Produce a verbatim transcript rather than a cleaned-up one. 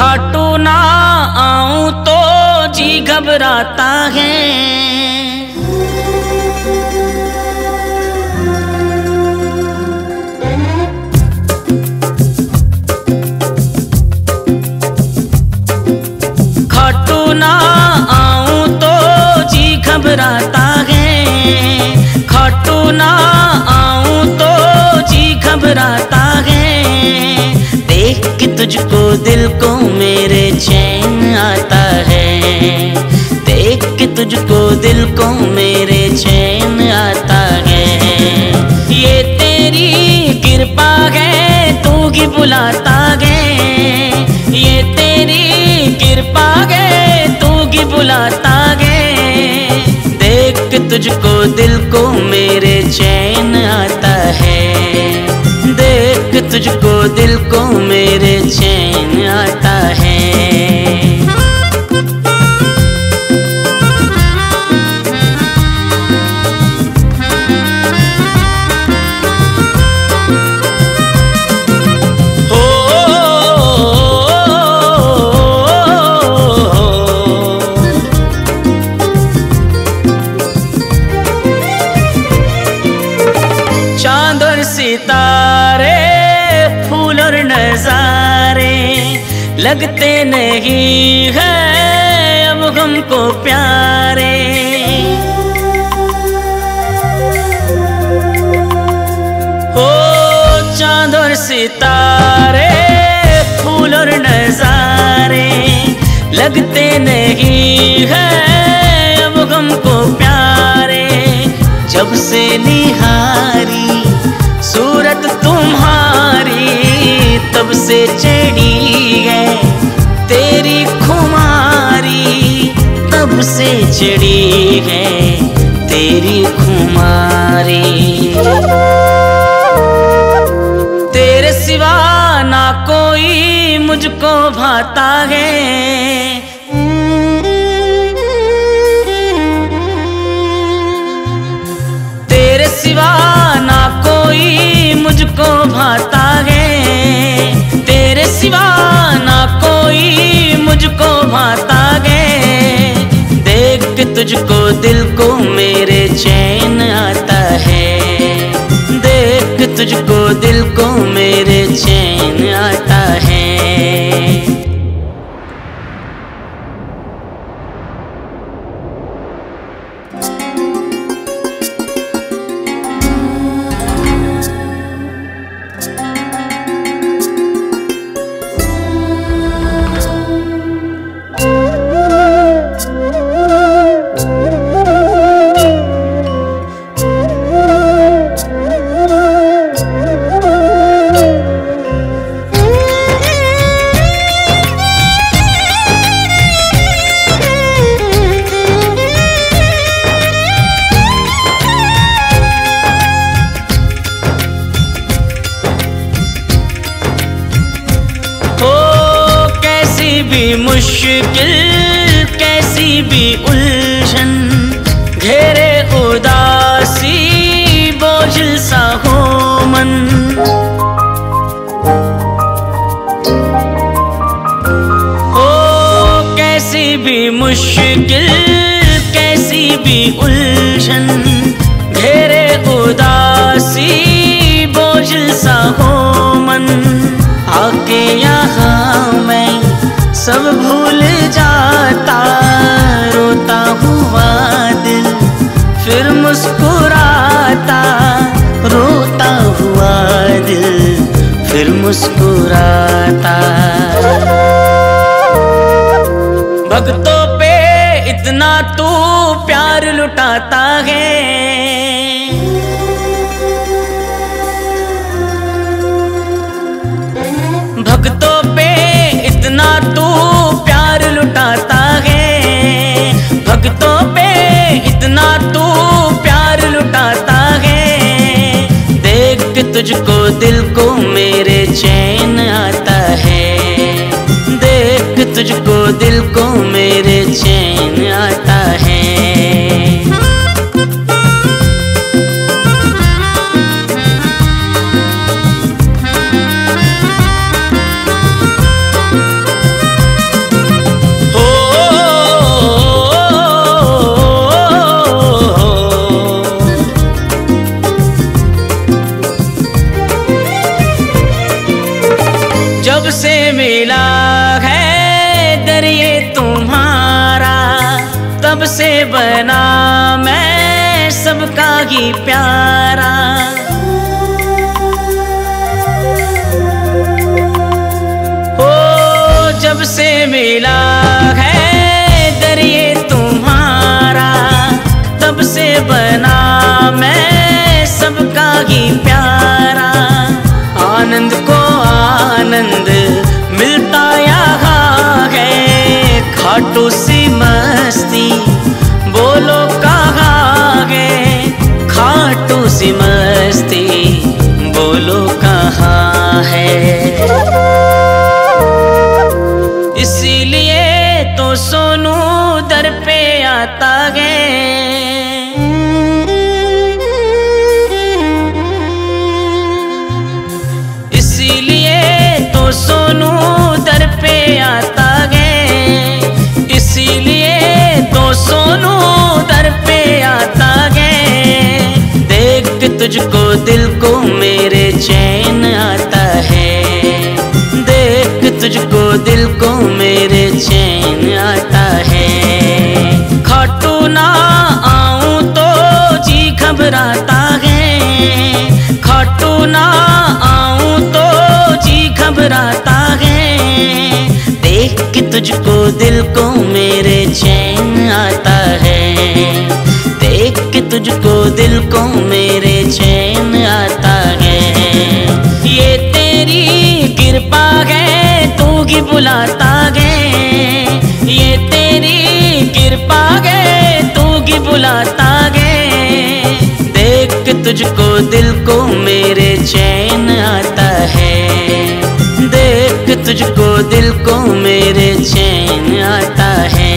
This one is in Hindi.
खाटू ना आऊं तो जी घबराता है। खाटू ना आऊं तो जी घबराता है। खाटू ना आऊं तो जी घबराता है। देख के तुझको दिल को मेरे चैन आता है। देख के तुझको दिल को मेरे चैन आता है। ये तेरी कृपा है तू ही बुलाता है। ये तेरी कृपा है तू ही बुलाता है। देख के तुझको दिल को मेरे चैन आता है। देख तुझको दिल को मेरे चैन आता है। चांद और सितारे फूल और नजारे लगते नहीं है अब हमको प्यारे। हो चांद और सितारे फूल और नजारे लगते नहीं है अब हमको प्यारे। जब से निहारी सूरत तुम्हारी तब से चढ़ी है तेरी खुमारी। तब से चढ़ी है तेरी खुमारी। तेरे सिवा ना कोई मुझको भाता है। तेरे सिवा ना कोई मुझको भाता है। तेरे सिवा ना कोई मुझको भाता है। देख के तुझको दिल को मेरे चैन आता है। देख के तुझको दिल को मेरे चैन आता है। भी मुश्किल कैसी भी उलझन घेरे उदासी बोझिल सा हो मन। हो कैसी भी मुश्किल कैसी भी उलझन घेरे उदासी बोझिल सा हो मन। आके यहाँ मैं सब भूल जाता रोता हुआ दिल फिर मुस्कुराता। रोता हुआ दिल फिर मुस्कुराता। भक्तों पे इतना तू प्यार लुटाता है। भक्तों पे इतना तू प्यार लुटाता है। भक्तों पे इतना तू प्यार लुटाता है। देख के तुझको दिल को मेरे चैन आता है। देख के तुझको दिल को मेरे चैन आता है। मिला है दर ये तुम्हारा, तब से बना मैं सबका ही प्यारा। हो जब से मिला है दर ये तुम्हारा, तब से बना मैं सबका ही प्यारा। आनंद को आनंद मिलता यहाँ है, खाटू सी मस्ती बोलो कहाँ है, खाटू सी मस्ती बोलो कहाँ है। इसीलिए तो सोनू दर पे आता है, इसीलिए तो सोनू दर पे आता है, इसीलिए तो सोनू दर पे आता है। देख के तुझको दिल को मेरे चैन आता है, देख के तुझको दिल को मेरे चैन आता है। खाटू ना आऊं तो जी घबराता है, खाटू ना आऊं तो जी घबराता है। देख के तुझको दिल को मेरे चैन आता है, देख के तुझको दिल को मेरे चैन आता है। ये तेरी कृपा है तू ही बुलाता है, ये तेरी कृपा है तू ही बुलाता है। देख के तुझको दिल को मेरे चैन आता है, देख के तुझको दिल को मेरे चैन आता है।